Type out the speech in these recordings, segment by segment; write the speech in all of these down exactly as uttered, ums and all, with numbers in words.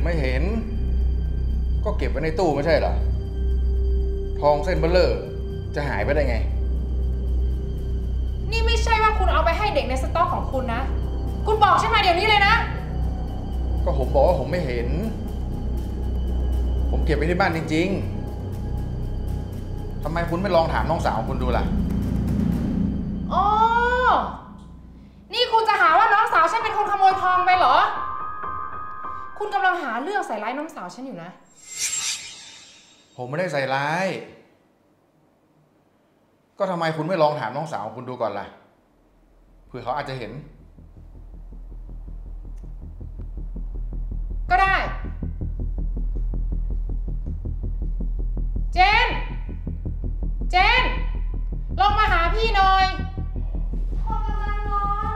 ไม่เห็นก็เก็บไว้ในตู้ไม่ใช่เหรอทองเส้นเบลเลอร์จะหายไปได้ไงนี่ไม่ใช่ว่าคุณเอาไปให้เด็กในสต็อกของคุณนะคุณบอกฉันมาเดี๋ยวนี้เลยนะก็ผมบอกว่าผมไม่เห็นผมเก็บไว้ที่บ้านจริงๆทำไมคุณไม่ลองถามน้องสาวคุณดูล่ะอ๋อนี่คุณจะหาว่าน้องสาวฉันเป็นคนขโมยทองไปเหรอคุณกำลังหาเรื่องใส่ร้ายน้องสาวฉันอยู่นะผมไม่ได้ใส่ร้ายก็ทำไมคุณไม่ลองถามน้องสาวคุณดูก่อนล่ะเผื่อเขาอาจจะเห็นก็ได้เจนเจนลงมาหาพี่หน่อยพ่อกำลังนอน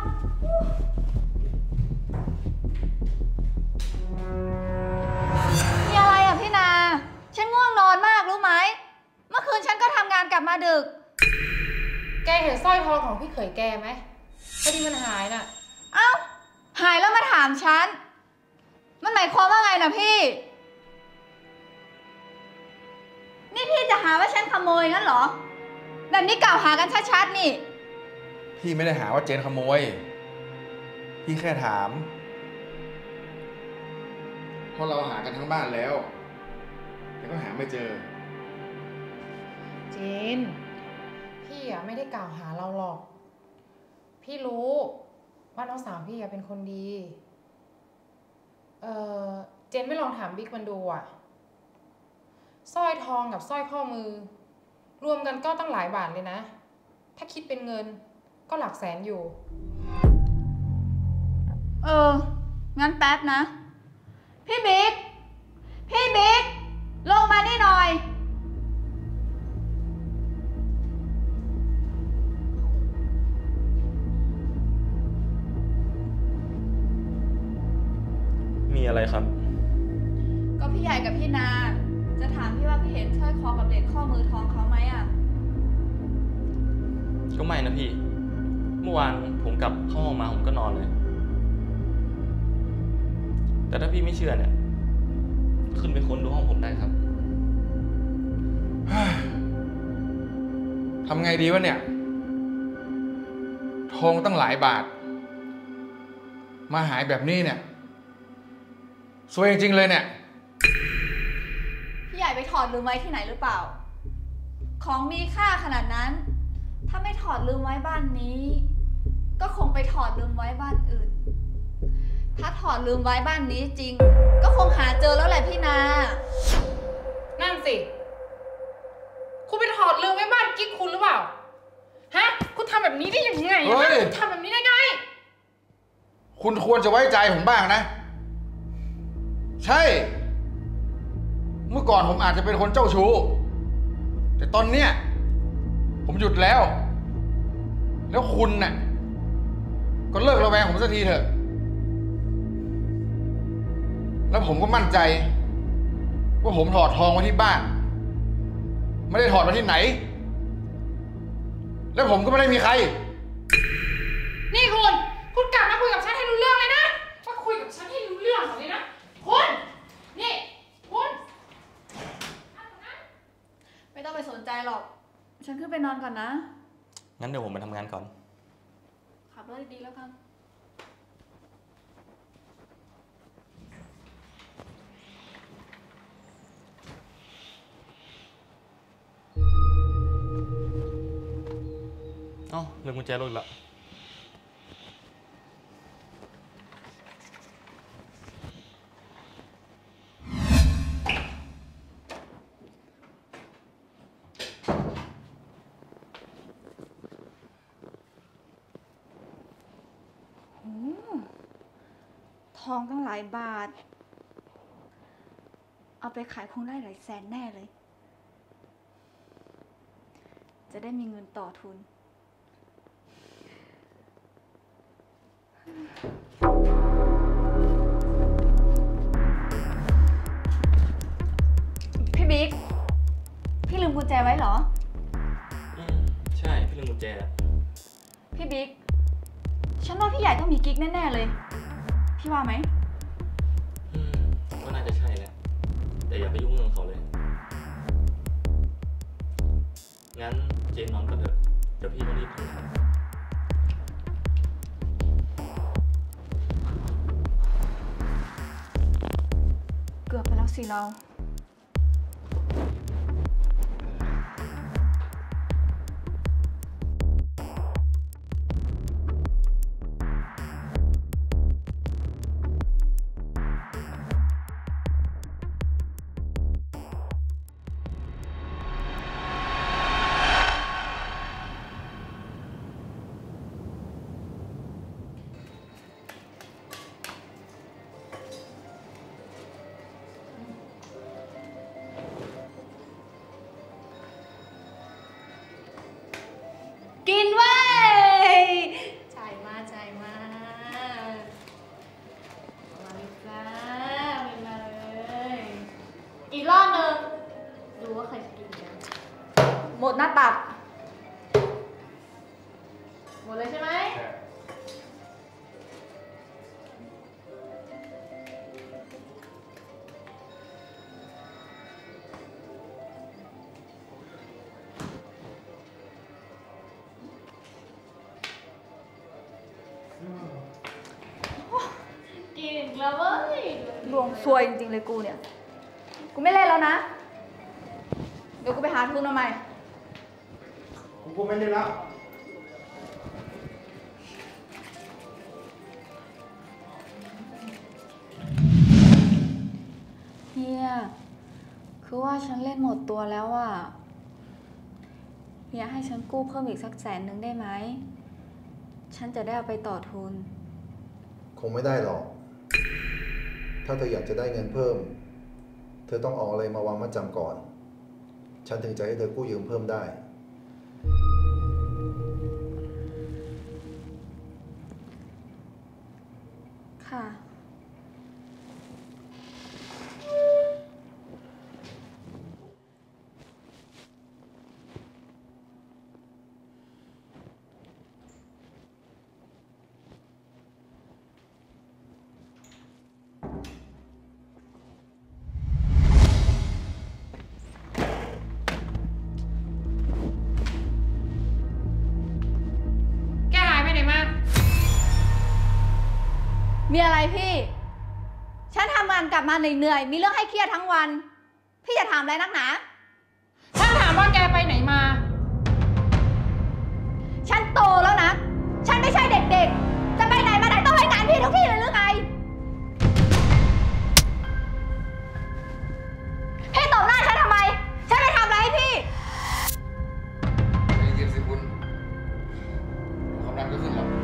มีอะไรอ่ะพี่นาฉันง่วงนอนมากรู้ไหมเมื่อคืนฉันก็ทำงานกลับมาดึกแกเห็นสร้อยทองของพี่เขยแกไหมพอดีมันหายน่ะเอ้าหายแล้วมาถามฉันมันหมายความว่าไงนะพี่นี่พี่จะหาว่าฉันขโมยงั้นเหรอแบบนี้กล่าวหากันชัดๆนี่พี่ไม่ได้หาว่าเจนขโมยพี่แค่ถามเพราะเราหากันทั้งบ้านแล้วแต่ก็หาไม่เจอเจนพี่อะไม่ได้กล่าวหาเราหรอกพี่รู้ว่าน้องสาวพี่อะเป็นคนดีเออเจนไม่ลองถามบิ๊กมันดูอะสร้อยทองกับสร้อยข้อมือรวมกันก็ตั้งหลายบาทเลยนะถ้าคิดเป็นเงินก็หลักแสนอยู่เอองั้นแป๊บนะพี่บิ๊กพี่บิ๊กลงมานี่หน่อยมีอะไรครับก็พี่ใหญ่กับพี่นาจะถามพี่ว่าพี่เห็นสร้อยคอกับเหรียญข้อมือทองเขาไหมอ่ะก็ไม่นะพี่เมื่อวานผมกลับเข้าห้องมาผมก็นอนเลยแต่ถ้าพี่ไม่เชื่อเนี่ยขึ้นไปค้นดูห้องผมได้ครับทำไงดีวะเนี่ยทองตั้งหลายบาทมาหายแบบนี้เนี่ยสวยจริงๆเลยเนี่ยพี่ใหญ่ไปถอดลืมไว้ที่ไหนหรือเปล่าของมีค่าขนาดนั้นถ้าไม่ถอดลืมไว้บ้านนี้ก็คงไปถอดลืมไว้บ้านอื่นถ้าถอดลืมไว้บ้านนี้จริงก็คงหาเจอแล้วแหละพี่นานั่นสิคุณไปถอดลืมไว้บ้านกิ๊กคุณหรือเปล่าฮะคุณทำแบบนี้ได้ยังไงคุณทำแบบนี้ได้ไงคุณควรจะไว้ใจผมบ้างนะใช่เมื่อก่อนผมอาจจะเป็นคนเจ้าชู้แต่ตอนเนี้ยผมหยุดแล้วแล้วคุณน่ะก็เลิกระแวงผมสักทีเถอะแล้วผมก็มั่นใจว่าผมถอดทองไว้ที่บ้านไม่ได้ถอดมาที่ไหนแล้วผมก็ไม่ได้มีใครนี่คุณคุณกลับมาคุยกับฉันให้รู้เรื่องเลยนะมาคุยกับฉันให้รู้เรื่องเลยนะคุณนี่คุณไม่ต้องไปสนใจหรอกฉันขึ้นไปนอนก่อนนะงั้นเดี๋ยวผมไปทำงานก่อนขับรถดีๆแล้วกันเอ้าลืมกุญแจรถละทองตั้งหลายบาทเอาไปขายคงได้หลายแสนแน่เลยจะได้มีเงินต่อทุนพี่บิ๊กพี่ลืมกุญแจไว้เหรออืมใช่พี่ลืมกุญแจแล้วพี่บิ๊กฉันว่าพี่ใหญ่ต้องมีกิ๊กแน่ๆเลยพี่ว่าไหมอืมก็น่าจะแต่อย่าไปยุ่งเรื่องเขาเลย งั้นเจนนอนก่อนเถอะ เดี๋ยวพี่ต้องรีบทำงานเกือบไปแล้วสิเรา กินเว้ยจ่ายมาจ่ายมามาเลยจ้ามาเลยอีกรอบหนึ่งดูว่าใครจะกินกันหมดหน้าตักหมดเลยใช่ไหมกินแล้วเว้ยดวงซวยจริงๆเลยกูเนี่ย กูไม่เล่นแล้วนะ เดี๋ยวกูไปหาทุนมาใหม่กูไม่เล่นแล้วเฮีย คือว่าฉันเล่นหมดตัวแล้วอ่ะเฮียให้ฉันกู้เพิ่มอีกสักแสนหนึ่งได้ไหม ฉันจะได้เอาไปต่อทุนคงไม่ได้หรอก ถ้าเธออยากจะได้เงินเพิ่ม เธอต้องเอาอะไรมาวางมัดจำก่อน ฉันถึงจะให้เธอกู้ยืมเพิ่มได้ค่ะแกหายไปไหนมามีอะไรพี่ ฉันทำงานกลับมาเหนื่อยๆ มีเรื่องให้เครียดทั้งวัน พี่จะถามอะไรนักหนาฉันถามว่าแกไปไหนมาฉันโตแล้วนะ ฉันไม่ใช่เด็กๆ จะไปไหนมาไหนต้องให้งานพี่ทุกที่เลยหรือไง พี่ตบหน้าฉันทำไม ฉันไปทำอะไรให้พี่ใจเย็นสิคุณความดันก็ขึ้นแล้ว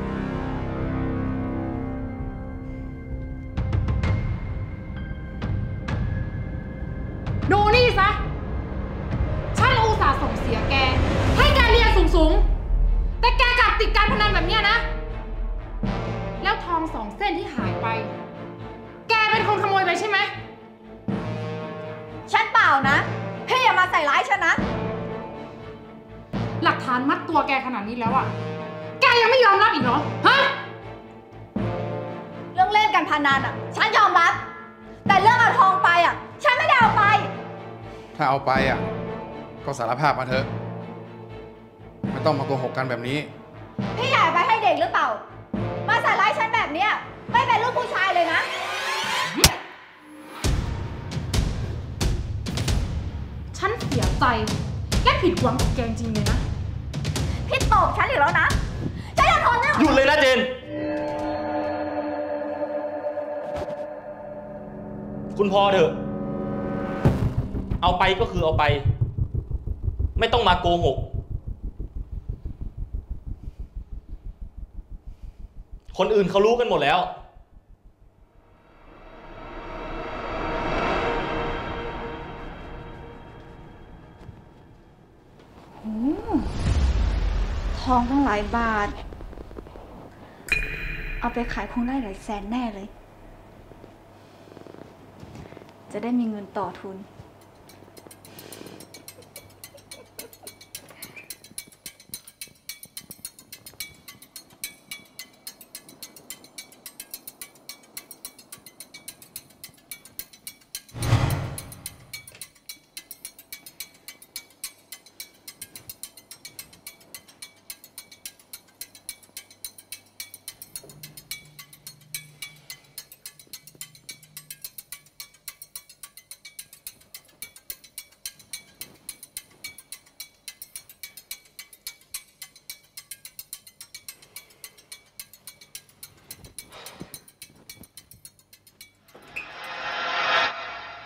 ดูนี่ซะ ฉันอุตส่าห์ส่งเสียแก ให้แกเรียนสูงๆ แต่แกกลับติดการพนันแบบเนี้ยนะ แล้วทองสองเส้นที่หายไป แกเป็นคนขโมยไปใช่ไหมฉันเปล่านะ พี่อย่ามาใส่ร้ายฉันนะหลักฐานมัดตัวแกขนาดนี้แล้วอะแกยังไม่ยอมรับอีกเหรอ ฮะเรื่องเล่นกันพนันอ่ะ ฉันยอมรับ แต่เรื่องเอาทองไปอ่ะ ฉันไม่ได้เอาไปถ้าเอาไปอ่ะ ก็สารภาพมาเถอะ ไม่ต้องมาโกหกกันแบบนี้พี่ใหญ่ไปให้เด็กหรือเปล่า มาใส่ร้ายฉันแบบเนี้ยไม่เป็นลูกผู้ชายเลยนะฉันเสียใจและผิดหวังกับแกจริงเลยนะพี่ตบฉันอีกแล้วนะฉันจะทนไม่ไหวหยุดเลยนะเจน คุณพอเถอะ เอาไปก็คือเอาไป ไม่ต้องมาโกหก คนอื่นเขารู้กันหมดแล้วทองตั้งหลายบาท เอาไปขายคงได้หลายแสนแน่เลย จะได้มีเงินต่อทุน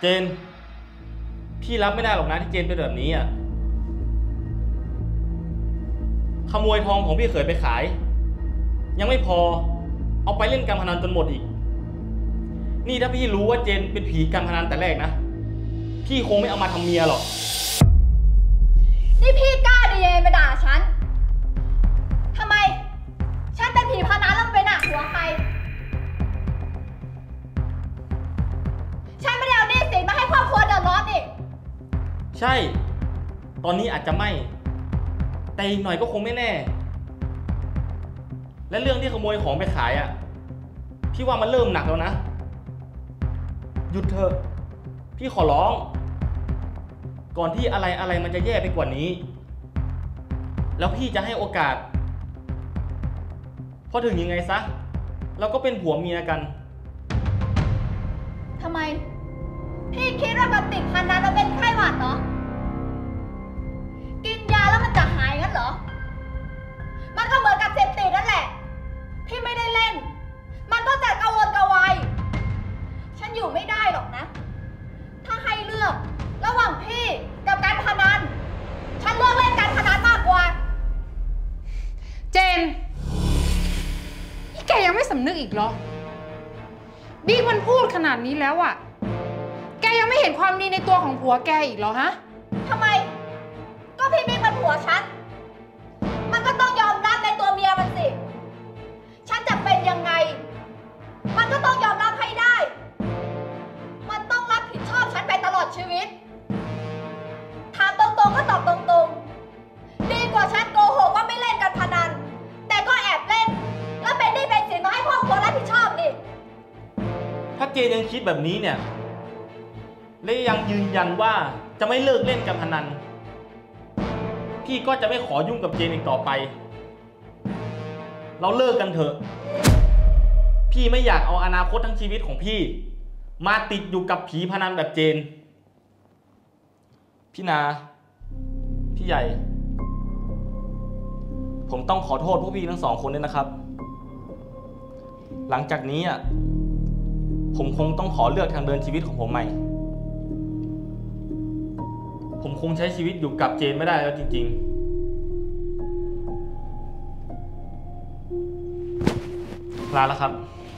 เจนพี่รับไม่ได้หรอกนะที่เจนเป็นแบบนี้อ่ะขโมยทองของพี่เขยไปขายยังไม่พอเอาไปเล่นการพนันจนหมดอีกนี่ถ้าพี่รู้ว่าเจนเป็นผีการพนันแต่แรกนะพี่คงไม่เอามาทำเมียหรอกนี่พี่กล้าดีเยมาด่าฉันทำไมฉันเป็นผีพนันแล้วไปหนักหัวใครฉันไม่ได้เอาหนี้สินมาให้ครอบครัวเดือดร้อนนี่ใช่ตอนนี้อาจจะไม่แต่อีกหน่อยก็คงไม่แน่และเรื่องที่ขโมยของไปขายอ่ะพี่ว่ามันเริ่มหนักแล้วนะหยุดเถอะพี่ขอร้องก่อนที่อะไรอะไรมันจะแย่ไปกว่านี้แล้วพี่จะให้โอกาสเพราะถึงยังไงซะเราก็เป็นผัวเมียกันทำไมพี่คิดว่ามันติดพันนั้นเราเป็นไข้หวัดเหรอกินยาแล้วมันจะหายงั้นเหรอมันก็เหมือนกับเสพติดนั่นแหละที่ไม่ได้เล่นมันก็จะกระวนกระวายฉันอยู่ไม่ได้หรอกนะถ้าให้เลือกระหว่างพี่กับการพนันฉันเลือกเล่นการพนันมากกว่าเจนนี่แกยังไม่สำนึกอีกเหรอบิ๊กมันพูดขนาดนี้แล้วอะแกยังไม่เห็นความดีในตัวของผัวแกอีกเหรอฮะทำไมก็พี่บิ๊กมันผัวฉันมันก็ต้องยอมรับในตัวเมียมันสิฉันจะเป็นยังไงมันก็ต้องยอมรับให้ได้มันต้องรับผิดชอบฉันไปตลอดชีวิตถามตรงๆก็ตอบตรงๆดีกว่าฉันโกหกว่าไม่เล่นการพนันแต่ก็แอบเล่นแล้วเป็นหนี้เป็นสินมาให้ครอบครัวรับผิดชอบดิถ้าเจนยังคิดแบบนี้เนี่ยและยังยืนยันว่าจะไม่เลิกเล่นการพนันพี่ก็จะไม่ขอยุ่งกับเจนอีกต่อไปเราเลิกกันเถอะพี่ไม่อยากเอาอนาคตทั้งชีวิตของพี่มาติดอยู่กับผีพนันแบบเจนพี่นาพี่ใหญ่ผมต้องขอโทษพวกพี่ทั้งสองคนด้วยนะครับหลังจากนี้อ่ะผมคงต้องขอเลือกทางเดินชีวิตของผมใหม่ผมคงใช้ชีวิตอยู่กับเจนไม่ได้แล้วจริงๆลาแล้วครับ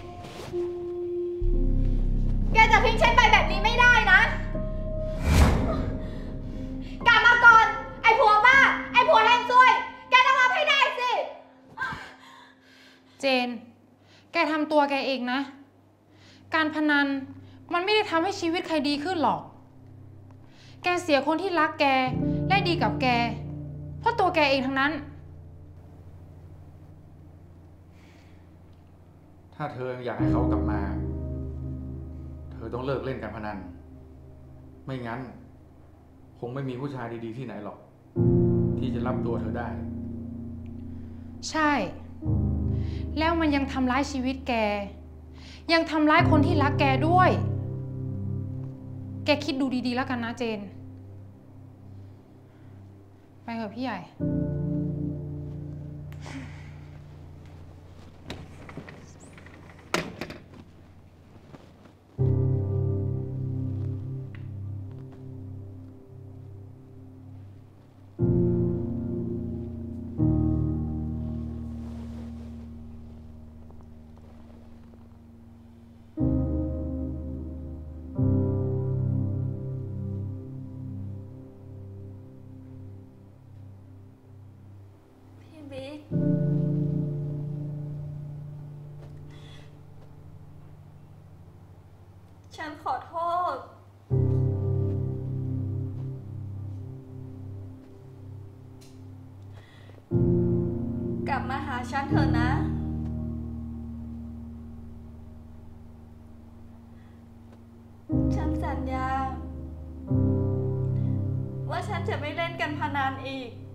แกจะทิ้งฉันไปแบบนี้ไม่ได้นะกลับมาก่อนไอ้ผัวบ้าไอ้ผัวแห้งซวยแกต้องรับให้ได้สิเจนแกทำตัวแกเองนะการพนันมันไม่ได้ทำให้ชีวิตใครดีขึ้นหรอกแกเสียคนที่รักแกและดีกับแกเพราะตัวแกเองทั้งนั้นถ้าเธออยากให้เขากลับมาเธอต้องเลิกเล่นการพนันไม่งั้นคงไม่มีผู้ชายดีๆที่ไหนหรอกที่จะรับตัวเธอได้ใช่แล้วมันยังทำร้ายชีวิตแกยังทำร้ายคนที่รักแกด้วยแกคิดดูดีๆแล้วกันนะเจนไปเถอะพี่ใหญ่ฉันขอโทษกลับมาหาฉันเถอะนะฉันสัญญาว่าฉันจะไม่เล่นการพนันอีก